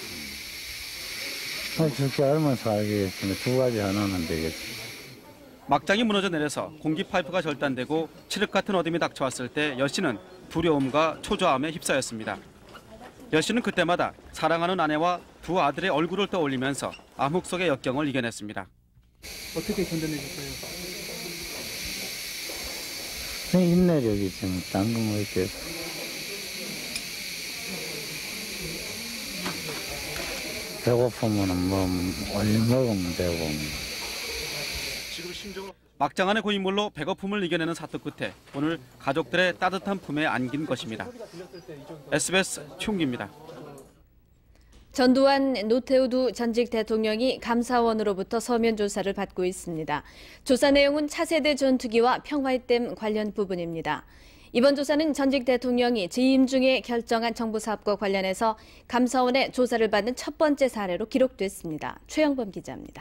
죽게 알면 살겠지. 2가지 하나는 되겠지.
막장이 무너져 내려서 공기 파이프가 절단되고 칠흑 같은 어둠이 닥쳐왔을 때 여 씨는 두려움과 초조함에 휩싸였습니다. 여 씨는 그때마다 사랑하는 아내와 2 아들의 얼굴을 떠올리면서 암흑 속의 역경을 이겨냈습니다.
어떻게 견뎌내셨어요? 인내력이지 뭐 딴 건 없겠어. 배고프면 뭐 얼른 먹으면 되고.
막장 안의 고인물로 배고픔을 이겨내는 사투 끝에 오늘 가족들의 따뜻한 품에 안긴 것입니다. SBS 최웅기입니다.
전두환, 노태우 두 전직 대통령이 감사원으로부터 서면 조사를 받고 있습니다. 조사 내용은 차세대 전투기와 평화의 댐 관련 부분입니다. 이번 조사는 전직 대통령이 재임 중에 결정한 정부 사업과 관련해서 감사원의 조사를 받는 첫 번째 사례로 기록됐습니다. 최영범 기자입니다.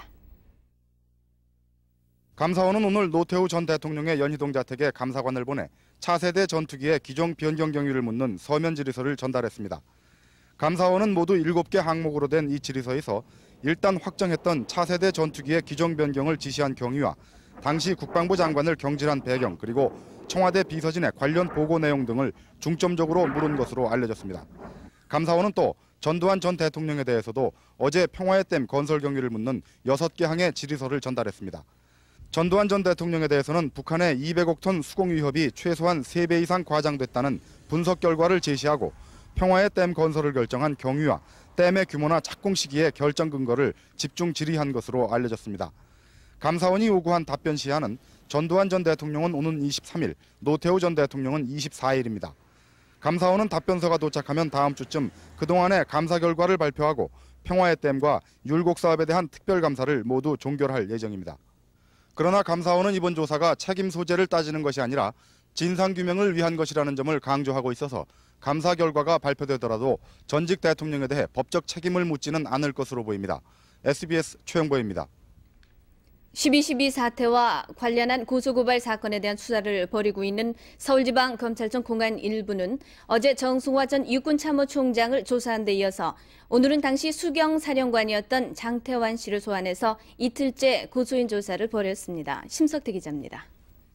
감사원은 오늘 노태우 전 대통령의 연희동 자택에 감사관을 보내 차세대 전투기의 기종 변경 경위를 묻는 서면 질의서를 전달했습니다. 감사원은 모두 7개 항목으로 된 이 질의서에서 일단 확정했던 차세대 전투기의 기종 변경을 지시한 경위와 당시 국방부 장관을 경질한 배경, 그리고 청와대 비서진의 관련 보고 내용 등을 중점적으로 물은 것으로 알려졌습니다. 감사원은 또 전두환 전 대통령에 대해서도 어제 평화의 댐 건설 경위를 묻는 6개 항의 질의서를 전달했습니다. 전두환 전 대통령에 대해서는 북한의 200억 톤 수공 위협이 최소한 3배 이상 과장됐다는 분석 결과를 제시하고 평화의 댐 건설을 결정한 경위와 댐의 규모나 착공 시기의 결정 근거를 집중 질의한 것으로 알려졌습니다. 감사원이 요구한 답변 시한은 전두환 전 대통령은 오는 23일, 노태우 전 대통령은 24일입니다. 감사원은 답변서가 도착하면 다음 주쯤 그동안의 감사 결과를 발표하고 평화의 댐과 율곡 사업에 대한 특별감사를 모두 종결할 예정입니다. 그러나 감사원은 이번 조사가 책임 소재를 따지는 것이 아니라 진상규명을 위한 것이라는 점을 강조하고 있어서 감사 결과가 발표되더라도 전직 대통령에 대해 법적 책임을 묻지는 않을 것으로 보입니다. SBS 최영보입니다.
12.12 사태와 관련한 고소고발 사건에 대한 수사를 벌이고 있는 서울지방검찰청 공안 1부는 어제 정승화 전 육군참모총장을 조사한 데 이어서 오늘은 당시 수경사령관이었던 장태환 씨를 소환해서 이틀째 고소인 조사를 벌였습니다. 심석태 기자입니다.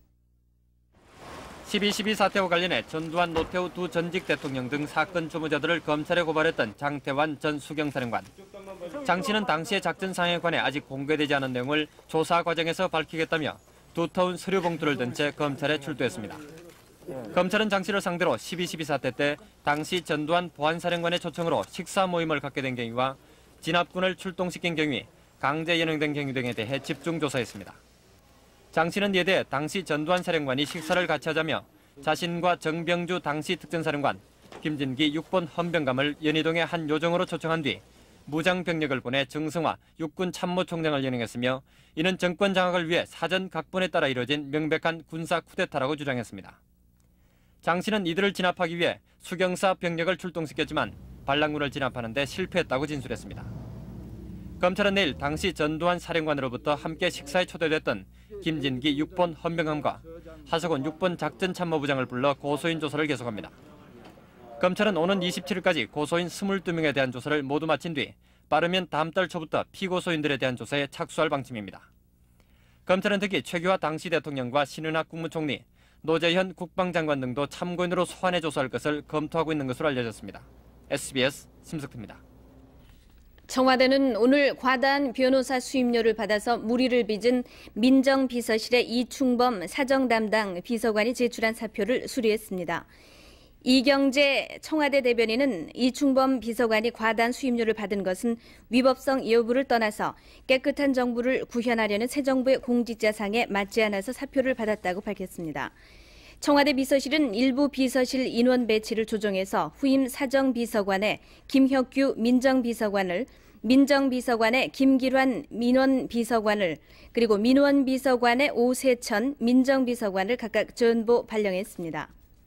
12.12 사태와 관련해 전두환, 노태우 두 전직 대통령 등 사건 주무자들을 검찰에 고발했던 장태환 전 수경사령관. 장 씨는 당시의 작전 상황에 관해 아직 공개되지 않은 내용을 조사 과정에서 밝히겠다며 두터운 서류 봉투를 든 채 검찰에 출두했습니다. 검찰은 장 씨를 상대로 12.12 사태 때 당시 전두환 보안사령관의 초청으로 식사 모임을 갖게 된 경위와 진압군을 출동시킨 경위, 강제 연행된 경위 등에 대해 집중 조사했습니다. 장 씨는 이에 대해 당시 전두환 사령관이 식사를 같이 하자며 자신과 정병주 당시 특전사령관, 김진기 6번 헌병감을 연희동의 한 요정으로 초청한 뒤 무장병력을 보내 정승화 육군 참모총장을 연행했으며 이는 정권 장악을 위해 사전 각본에 따라 이뤄진 명백한 군사 쿠데타라고 주장했습니다. 장 씨는 이들을 진압하기 위해 수경사 병력을 출동시켰지만 반란군을 진압하는 데 실패했다고 진술했습니다. 검찰은 내일 당시 전두환 사령관으로부터 함께 식사에 초대됐던 김진기 6번 헌병감과 하석원 6번 작전참모부장을 불러 고소인 조사를 계속합니다. 검찰은 오는 27일까지 고소인 22명에 대한 조사를 모두 마친 뒤 빠르면 다음 달 초부터 피고소인들에 대한 조사에 착수할 방침입니다. 검찰은 특히 최규하 당시 대통령과 신은학 국무총리, 노재현 국방장관 등도 참고인으로 소환해 조사할 것을 검토하고 있는 것으로 알려졌습니다. SBS 심석태입니다.
청와대는 오늘 과다한 변호사 수임료를 받아서 물의를 빚은 민정비서실의 이충범 사정담당 비서관이 제출한 사표를 수리했습니다. 이경재 청와대 대변인은 이충범 비서관이 과다한 수임료를 받은 것은 위법성 여부를 떠나서 깨끗한 정부를 구현하려는 새 정부의 공직자상에 맞지 않아서 사표를 받았다고 밝혔습니다. 청와대 비서실은 일부 비서실 인원 배치를 조정해서 후임 사정비서관의 김혁규 민정비서관을, 민정비서관의 김길환 민원비서관을, 그리고 민원비서관의 오세천 민정비서관을 각각 전보 발령했습니다.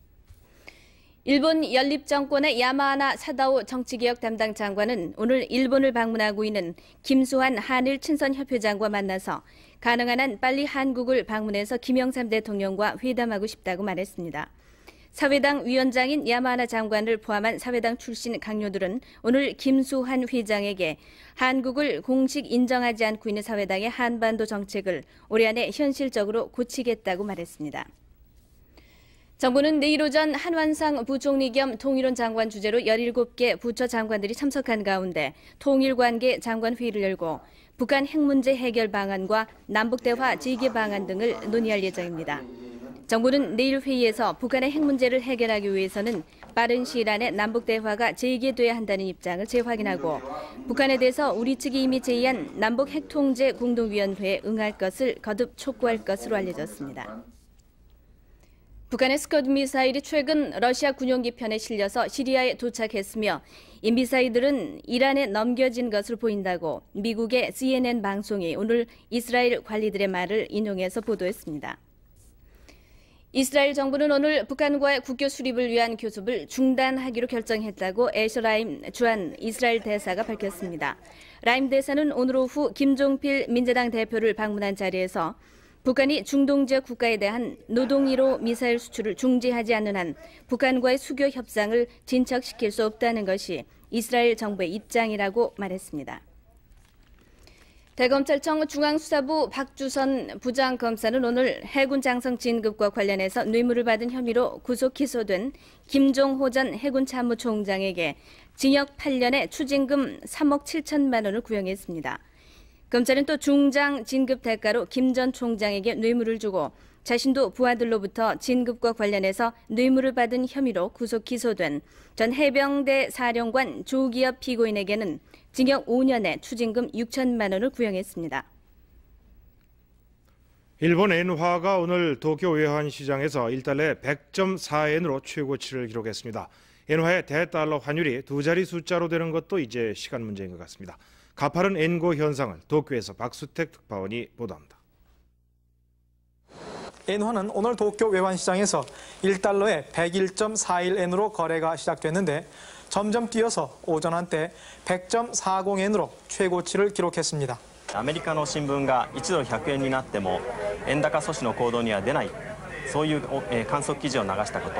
일본 연립정권의 야마하나 사다오 정치개혁 담당 장관은 오늘 일본을 방문하고 있는 김수환 한일 친선협회장과 만나서 가능한 한 빨리 한국을 방문해서 김영삼 대통령과 회담하고 싶다고 말했습니다. 사회당 위원장인 야마하나 장관을 포함한 사회당 출신 강요들은 오늘 김수환 회장에게 한국을 공식 인정하지 않고 있는 사회당의 한반도 정책을 올해 안에 현실적으로 고치겠다고 말했습니다. 정부는 내일 오전 한완상 부총리 겸 통일원 장관 주재로 17개 부처 장관들이 참석한 가운데 통일관계 장관회의를 열고 북한 핵 문제 해결 방안과 남북대화 재개 방안 등을 논의할 예정입니다. 정부는 내일 회의에서 북한의 핵 문제를 해결하기 위해서는 빠른 시일 안에 남북대화가 재개돼야 한다는 입장을 재확인하고 북한에 대해서 우리 측이 이미 제의한 남북 핵통제 공동위원회에 응할 것을 거듭 촉구할 것으로 알려졌습니다. 북한의 스커드 미사일이 최근 러시아 군용기 편에 실려서 시리아에 도착했으며 이 미사일들은 이란에 넘겨진 것으로 보인다고 미국의 CNN 방송이 오늘 이스라엘 관리들의 말을 인용해서 보도했습니다. 이스라엘 정부는 오늘 북한과의 국교 수립을 위한 교섭을 중단하기로 결정했다고 에셔 라임 주한 이스라엘 대사가 밝혔습니다. 라임 대사는 오늘 오후 김종필 민주당 대표를 방문한 자리에서 북한이 중동 지역 국가에 대한 노동 1호 미사일 수출을 중지하지 않는 한 북한과의 수교 협상을 진척시킬 수 없다는 것이 이스라엘 정부의 입장이라고 말했습니다. 대검찰청 중앙수사부 박주선 부장검사는 오늘 해군 장성 진급과 관련해서 뇌물을 받은 혐의로 구속 기소된 김종호 전 해군 참모총장에게 징역 8년에 추징금 3억 7천만 원을 구형했습니다. 검찰은 또 중장 진급 대가로 김 전 총장에게 뇌물을 주고 자신도 부하들로부터 진급과 관련해서 뇌물을 받은 혐의로 구속 기소된 전 해병대 사령관 조기업 피고인에게는 징역 5년에 추징금 6천만 원을 구형했습니다.
일본 엔화가 오늘 도쿄 외환시장에서 1달러에 100.4엔으로 최고치를 기록했습니다. 엔화의 대달러 환율이 두 자리 숫자로 되는 것도 이제 시간 문제인 것 같습니다. 가파른 엔고 현상을 도쿄에서 박수택 특파원이 보도합니다.
엔화는 오늘 도쿄 외환시장에서 1달러에 101.41엔으로 거래가 시작됐는데 점점 뛰어서 오전 한때 100.40엔으로 최고치를 기록했습니다.
アメリカの新聞が1ドル100円になっても円高阻止の行動には出ない、そういう観測記事を流したこと、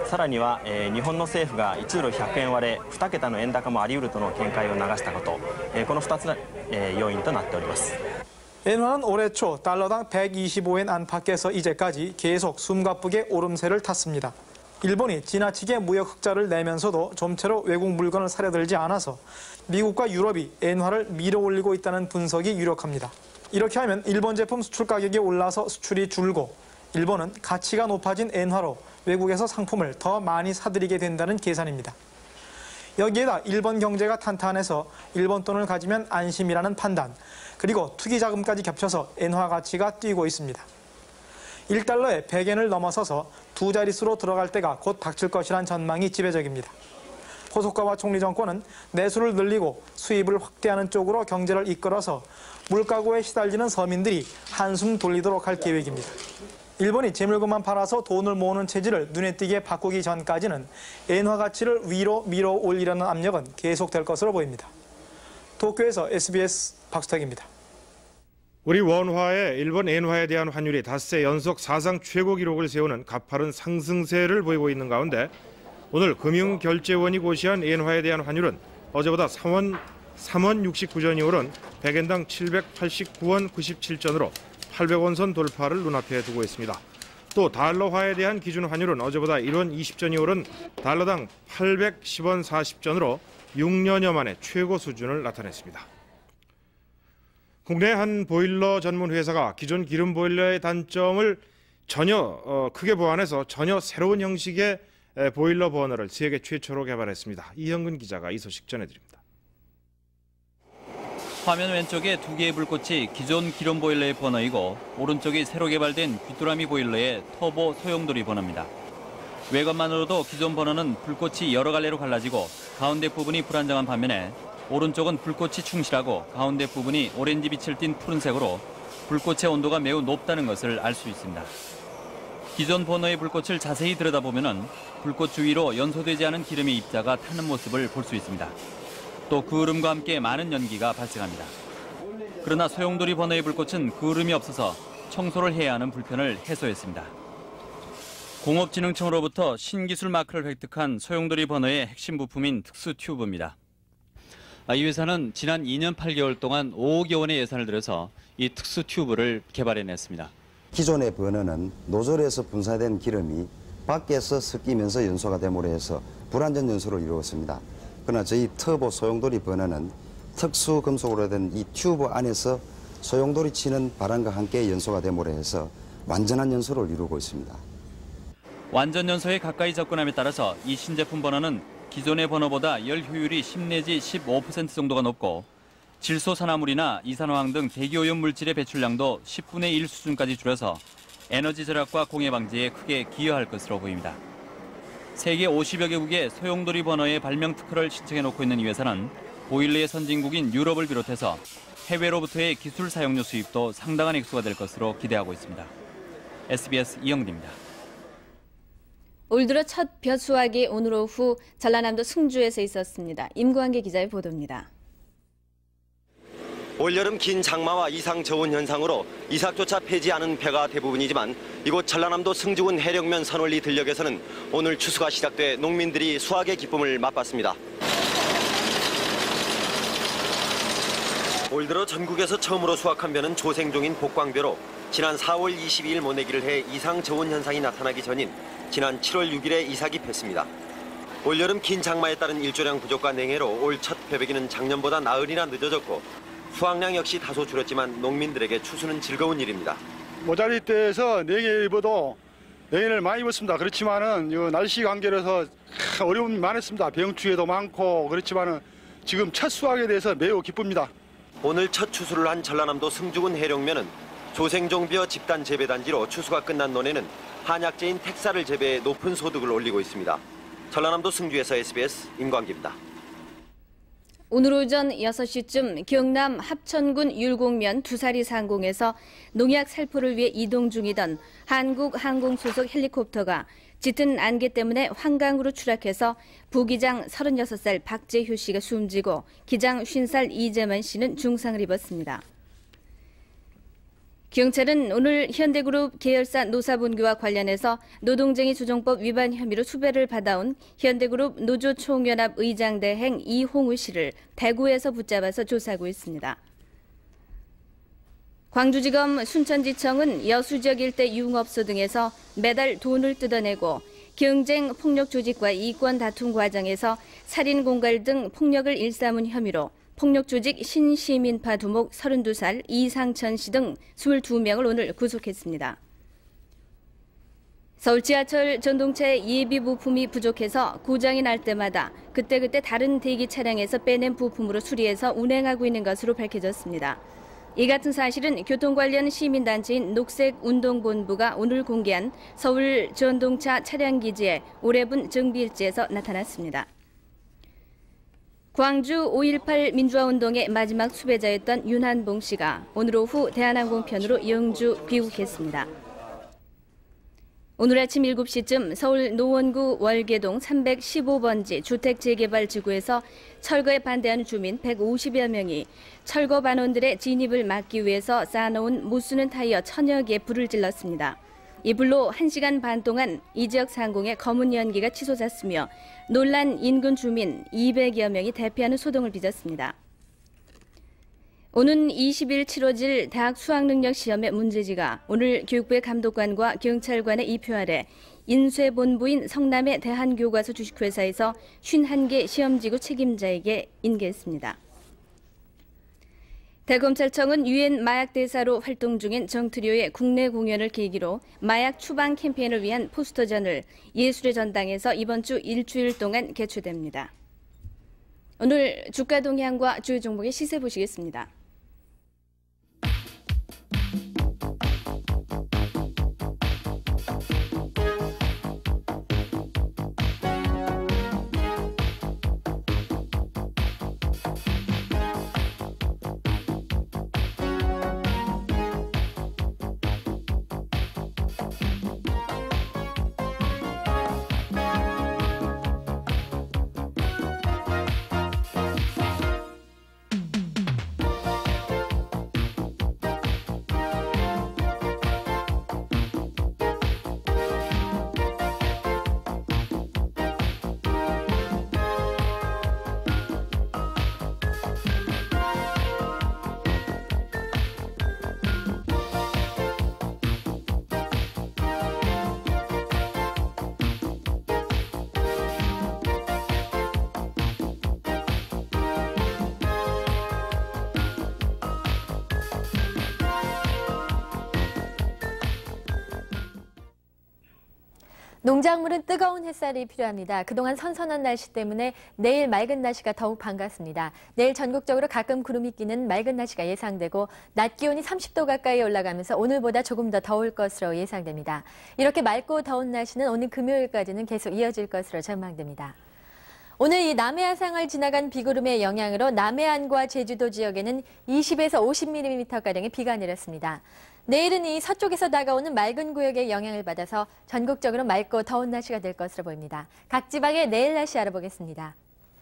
さらには日本の政府が1ドル100円割れ2桁の円高もあり得るとの見解を流したこと、この2つの要因となっております。
엔화는 올해 초 달러당 125엔 안팎에서 이제까지 계속 숨가쁘게 오름세를 탔습니다. 일본이 지나치게 무역 흑자를 내면서도 좀처럼 외국 물건을 사려들지 않아서 미국과 유럽이 엔화를 밀어올리고 있다는 분석이 유력합니다. 이렇게 하면 일본 제품 수출 가격이 올라서 수출이 줄고 일본은 가치가 높아진 엔화로 외국에서 상품을 더 많이 사들이게 된다는 계산입니다. 여기에다 일본 경제가 탄탄해서 일본 돈을 가지면 안심이라는 판단, 그리고 투기 자금까지 겹쳐서 엔화 가치가 뛰고 있습니다. 1달러에 100엔을 넘어서서 두 자릿수로 들어갈 때가 곧 닥칠 것이란 전망이 지배적입니다. 호소카와 총리 정권은 내수를 늘리고 수입을 확대하는 쪽으로 경제를 이끌어서 물가고에 시달리는 서민들이 한숨 돌리도록 할 계획입니다. 일본이 재물건만 팔아서 돈을 모으는 체질을 눈에 띄게 바꾸기 전까지는 엔화 가치를 위로 밀어 올리려는 압력은 계속될 것으로 보입니다. 도쿄에서 SBS 박수택입니다.
우리 원화의 일본 엔화에 대한 환율이 닷새 연속 사상 최고 기록을 세우는 가파른 상승세를 보이고 있는 가운데 오늘 금융결제원이 고시한 엔화에 대한 환율은 어제보다 3원 69전이 오른 100엔당 789원 97전으로 800원 선 돌파를 눈앞에 두고 있습니다. 또 달러화에 대한 기준 환율은 어제보다 1원 20전이 오른 달러당 810원 40전으로 6년여 만에 최고 수준을 나타냈습니다. 국내 한 보일러 전문 회사가 기존 기름 보일러의 단점을 전혀 크게 보완해서 전혀 새로운 형식의 보일러 버너를 세계 최초로 개발했습니다. 이형근 기자가 이 소식 전해드립니다.
화면 왼쪽에 두 개의 불꽃이 기존 기름 보일러의 버너이고 오른쪽이 새로 개발된 귀뚜라미 보일러의 터보 소용돌이 버너입니다. 외관만으로도 기존 버너는 불꽃이 여러 갈래로 갈라지고 가운데 부분이 불안정한 반면에 오른쪽은 불꽃이 충실하고 가운데 부분이 오렌지 빛을 띤 푸른색으로 불꽃의 온도가 매우 높다는 것을 알 수 있습니다. 기존 버너의 불꽃을 자세히 들여다보면 불꽃 주위로 연소되지 않은 기름의 입자가 타는 모습을 볼 수 있습니다. 또 그을음과 함께 많은 연기가 발생합니다. 그러나 소용돌이 버너의 불꽃은 그을음이 없어서 청소를 해야 하는 불편을 해소했습니다. 공업진흥청으로부터 신기술 마크를 획득한 소용돌이 버너의 핵심 부품인 특수 튜브입니다. 이 회사는 지난 2년 8개월 동안 5억여 원의 예산을 들여서 이 특수 튜브를 개발해냈습니다.
기존의 버너는 노즐에서 분사된 기름이 밖에서 섞이면서 연소가 됨으로 해서 불완전 연소를 이루었습니다. 그러나 저희 터보 소용돌이 버너는 특수 금속으로 된 이 튜브 안에서 소용돌이 치는 바람과 함께 연소가 됨으로 해서 완전한 연소를 이루고 있습니다.
완전 연소에 가까이 접근함에 따라서 이 신제품 버너는 기존의 버너보다 열 효율이 10 내지 15% 정도가 높고 질소 산화물이나 이산화황 등 대기오염 물질의 배출량도 10분의 1 수준까지 줄여서 에너지 절약과 공해 방지에 크게 기여할 것으로 보입니다. 세계 50여 개국의 소용돌이 버너의 발명 특허를 신청해놓고 있는 이 회사는 보일러의 선진국인 유럽을 비롯해서 해외로부터의 기술 사용료 수입도 상당한 액수가 될 것으로 기대하고 있습니다. SBS 이영디입니다.
올 들어 첫 벼수확이 오늘 오후 전라남도 승주에서 있었습니다. 임구환계 기자의 보도입니다.
올여름 긴 장마와 이상 저온 현상으로 이삭조차 패지 않은 배가 대부분이지만 이곳 전라남도 승주군 해령면 선월리 들녘에서는 오늘 추수가 시작돼 농민들이 수확의 기쁨을 맛봤습니다. 올 들어 전국에서 처음으로 수확한 벼는 조생종인 복광벼로 지난 4월 22일 모내기를 해 이상 저온 현상이 나타나기 전인 지난 7월 6일에 이삭이 폈습니다. 올여름 긴 장마에 따른 일조량 부족과 냉해로 올 첫 벼베기는 작년보다 나흘이나 늦어졌고 수확량 역시 다소 줄었지만 농민들에게 추수는 즐거운 일입니다.
모자리 때에서 냉해 입어도 냉해를 많이 입었습니다. 그렇지만은 날씨 관계로서 어려움이 많았습니다. 병충해도 많고 그렇지만은 지금 첫 수확에 대해서 매우 기쁩니다.
오늘 첫 추수를 한 전라남도 승주군 해령면은 조생종벼 집단 재배단지로 추수가 끝난 논에는 한약재인 택사를 재배해 높은 소득을 올리고 있습니다. 전라남도 승주에서 SBS 임광기입니다.
오늘 오전 6시쯤 경남 합천군 율곡면 두사리 상공에서 농약 살포를 위해 이동 중이던 한국항공 소속 헬리콥터가 짙은 안개 때문에 환강으로 추락해서 부기장 36살 박재효 씨가 숨지고 기장 50살 이재만 씨는 중상을 입었습니다. 경찰은 오늘 현대그룹 계열사 노사분규와 관련해서 노동쟁의 조정법 위반 혐의로 수배를 받아온 현대그룹 노조총연합 의장 대행 이홍우 씨를 대구에서 붙잡아서 조사하고 있습니다. 광주지검 순천지청은 여수 지역 일대 유흥업소 등에서 매달 돈을 뜯어내고 경쟁 폭력 조직과 이권 다툼 과정에서 살인 공갈 등 폭력을 일삼은 혐의로 폭력 조직 신시민파 두목 32살 이상천 씨 등 22명을 오늘 구속했습니다. 서울 지하철 전동차의 예비 부품이 부족해서 고장이 날 때마다 그때그때 다른 대기 차량에서 빼낸 부품으로 수리해서 운행하고 있는 것으로 밝혀졌습니다. 이 같은 사실은 교통 관련 시민단체인 녹색운동본부가 오늘 공개한 서울 전동차 차량기지의 올해분 정비일지에서 나타났습니다. 광주 5.18 민주화운동의 마지막 수배자였던 윤한봉 씨가 오늘 오후 대한항공편으로 영주 귀국했습니다. 오늘 아침 7시쯤 서울 노원구 월계동 315번지 주택재개발지구에서 철거에 반대하는 주민 150여 명이 철거 반원들의 진입을 막기 위해서 쌓아놓은 못쓰는 타이어 1000여 개에 불을 질렀습니다. 이 불로 1시간 반 동안 이 지역 상공에 검은 연기가 치솟았으며 놀란 인근 주민 200여 명이 대피하는 소동을 빚었습니다. 오는 20일 치러질 대학 수학능력시험의 문제지가 오늘 교육부의 감독관과 경찰관의 입표 아래 인쇄본부인 성남의 대한교과서 주식회사에서 51개 시험지구 책임자에게 인계했습니다. 대검찰청은 유엔 마약대사로 활동 중인 정트료의 국내 공연을 계기로 마약 추방 캠페인을 위한 포스터전을 예술의 전당에서 이번 주 일주일 동안 개최됩니다. 오늘 주가 동향과 주요 종목의 시세 보시겠습니다.
농작물은 뜨거운 햇살이 필요합니다. 그동안 선선한 날씨 때문에 내일 맑은 날씨가 더욱 반갑습니다. 내일 전국적으로 가끔 구름이 끼는 맑은 날씨가 예상되고 낮 기온이 30도 가까이 올라가면서 오늘보다 조금 더 더울 것으로 예상됩니다. 이렇게 맑고 더운 날씨는 오늘 금요일까지는 계속 이어질 것으로 전망됩니다. 오늘 이 남해안상을 지나간 비구름의 영향으로 남해안과 제주도 지역에는 20에서 50mm가량의 비가 내렸습니다. 내일은 이 서쪽에서 다가오는 맑은 구역의 영향을 받아서 전국적으로 맑고 더운 날씨가 될 것으로 보입니다. 각 지방의 내일 날씨 알아보겠습니다.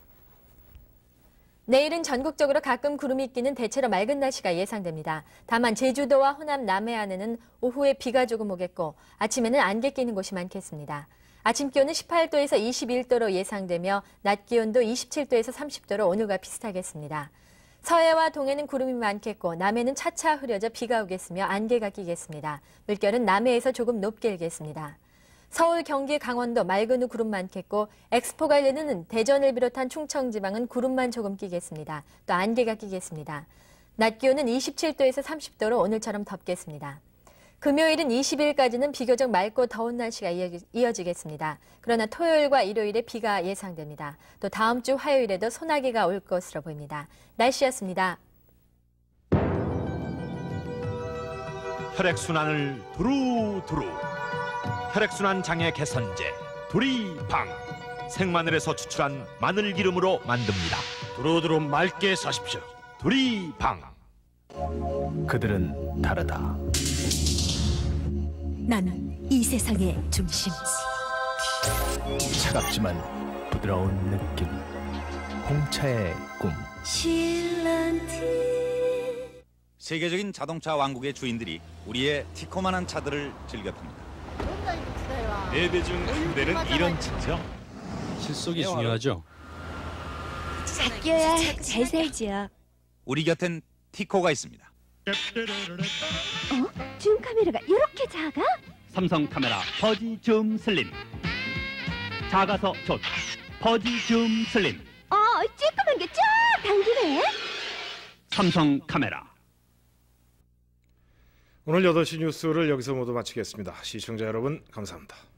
내일은 전국적으로 가끔 구름이 끼는 대체로 맑은 날씨가 예상됩니다. 다만 제주도와 호남 남해안에는 오후에 비가 조금 오겠고 아침에는 안개 끼는 곳이 많겠습니다. 아침 기온은 18도에서 21도로 예상되며 낮 기온도 27도에서 30도로 오늘과 비슷하겠습니다. 서해와 동해는 구름이 많겠고 남해는 차차 흐려져 비가 오겠으며 안개가 끼겠습니다. 물결은 남해에서 조금 높게 일겠습니다. 서울, 경기, 강원도 맑은 후 구름 많겠고 엑스포가 열리는 대전을 비롯한 충청 지방은 구름만 조금 끼겠습니다. 또 안개가 끼겠습니다. 낮 기온은 27도에서 30도로 오늘처럼 덥겠습니다. 금요일은 20일까지는 비교적 맑고 더운 날씨가 이어지겠습니다. 그러나 토요일과 일요일에 비가 예상됩니다. 또 다음 주 화요일에도 소나기가 올 것으로 보입니다. 날씨였습니다.
혈액순환을 두루두루. 혈액순환 장애 개선제 두리방. 생마늘에서 추출한 마늘 기름으로 만듭니다. 두루두루 맑게 사십시오. 두리방.
그들은 다르다.
나는 이 세상의 중심.
차갑지만 부드러운 느낌. 홍차의 꿈.
세계적인 자동차 왕국의 주인들이 우리의 티코만한 차들을 즐겨 탑니다. 4대 중 한 대는 이런 차죠.
실속이 중요하죠.
아껴야 잘 살지요.
우리 곁엔 티코가 있습니다.
줌 카메라가 이렇게 작아?
삼성 카메라 퍼지 줌 슬림. 작아서 좋다. 퍼지 줌 슬림.
쬐끄만 게 쫙 당기네.
삼성 카메라.
오늘 8시 뉴스를 여기서 모두 마치겠습니다. 시청자 여러분 감사합니다.